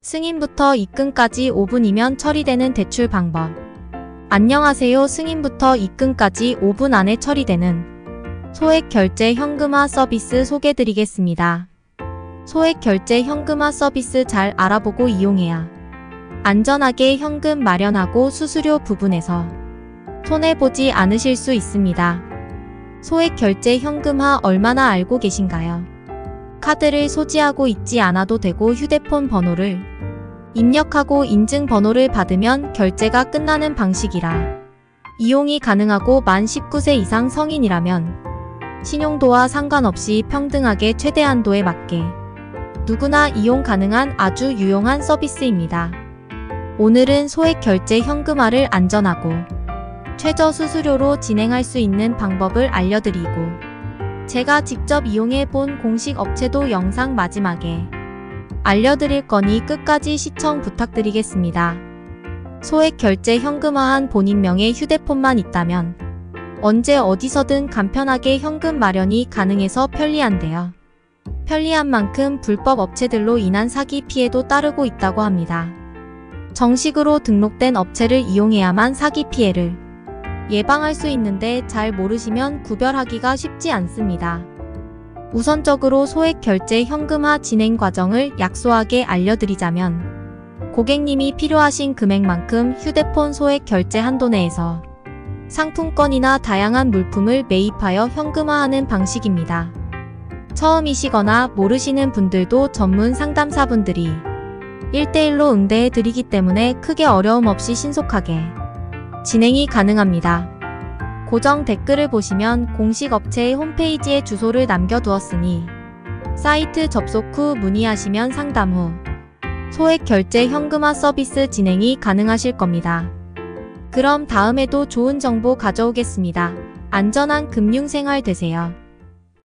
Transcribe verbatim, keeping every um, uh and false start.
승인부터 입금까지 오 분이면 처리되는 대출 방법. 안녕하세요. 승인부터 입금까지 오 분 안에 처리되는 소액 결제 현금화 서비스 소개드리겠습니다. 소액 결제 현금화 서비스 잘 알아보고 이용해야 안전하게 현금 마련하고 수수료 부분에서 손해보지 않으실 수 있습니다. 소액 결제 현금화 얼마나 알고 계신가요? 카드를 소지하고 있지 않아도 되고 휴대폰 번호를 입력하고 인증번호를 받으면 결제가 끝나는 방식이라 이용이 가능하고 만 십구 세 이상 성인이라면 신용도와 상관없이 평등하게 최대 한도에 맞게 누구나 이용 가능한 아주 유용한 서비스입니다. 오늘은 소액 결제 현금화를 안전하고 최저 수수료로 진행할 수 있는 방법을 알려드리고 제가 직접 이용해 본 공식 업체도 영상 마지막에 알려드릴 거니 끝까지 시청 부탁드리겠습니다. 소액 결제 현금화한 본인명의 휴대폰만 있다면 언제 어디서든 간편하게 현금 마련이 가능해서 편리한데요. 편리한 만큼 불법 업체들로 인한 사기 피해도 따르고 있다고 합니다. 정식으로 등록된 업체를 이용해야만 사기 피해를 예방할 수 있는데 잘 모르시면 구별하기가 쉽지 않습니다. 우선적으로 소액 결제 현금화 진행 과정을 약소하게 알려드리자면 고객님이 필요하신 금액만큼 휴대폰 소액 결제 한도 내에서 상품권이나 다양한 물품을 매입하여 현금화하는 방식입니다. 처음이시거나 모르시는 분들도 전문 상담사분들이 일 대일로 응대해 드리기 때문에 크게 어려움 없이 신속하게 진행이 가능합니다. 고정 댓글을 보시면 공식 업체의 홈페이지에 주소를 남겨두었으니 사이트 접속 후 문의하시면 상담 후 소액 결제 현금화 서비스 진행이 가능하실 겁니다. 그럼 다음에도 좋은 정보 가져오겠습니다. 안전한 금융생활 되세요.